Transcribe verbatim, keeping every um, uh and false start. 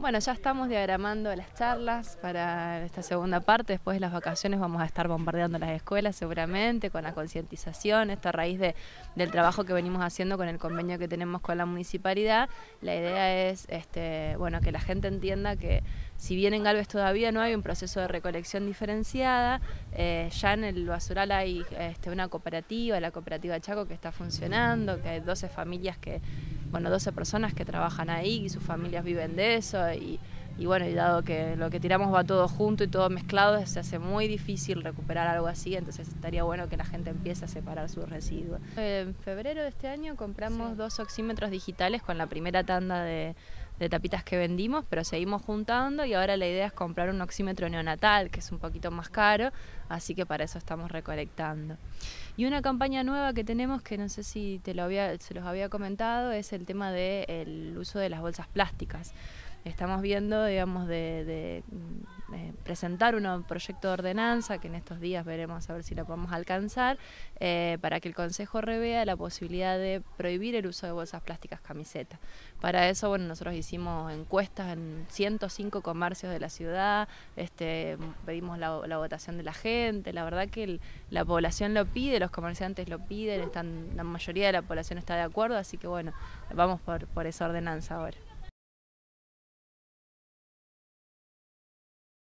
Bueno, ya estamos diagramando las charlas para esta segunda parte. Después de las vacaciones vamos a estar bombardeando las escuelas seguramente con la concientización. Esto a raíz de, del trabajo que venimos haciendo con el convenio que tenemos con la municipalidad. La idea es este, bueno, que la gente entienda que si bien en Galvez todavía no hay un proceso de recolección diferenciada, eh, ya en el basural hay este, una cooperativa, la cooperativa Chaco, que está funcionando, que hay doce familias que... bueno, doce personas que trabajan ahí y sus familias viven de eso y, y bueno, y dado que lo que tiramos va todo junto y todo mezclado, se hace muy difícil recuperar algo así, entonces estaría bueno que la gente empiece a separar sus residuos. En febrero de este año compramos sí. dos oxímetros digitales con la primera tanda de, de tapitas que vendimos, pero seguimos juntando y ahora la idea es comprar un oxímetro neonatal, que es un poquito más caro, así que para eso estamos recolectando. Y una campaña nueva que tenemos, que no sé si te lo había, se los había comentado, es el tema del uso de las bolsas plásticas. Estamos viendo, digamos, de, de, de presentar un proyecto de ordenanza, que en estos días veremos a ver si lo podemos alcanzar, eh, para que el Consejo revea la posibilidad de prohibir el uso de bolsas plásticas camisetas. Para eso, bueno, nosotros hicimos encuestas en ciento cinco comercios de la ciudad, este, pedimos la, la votación de la gente, la verdad que el, la población lo pide, los comerciantes lo piden, están, la mayoría de la población está de acuerdo, así que bueno, vamos por, por esa ordenanza ahora.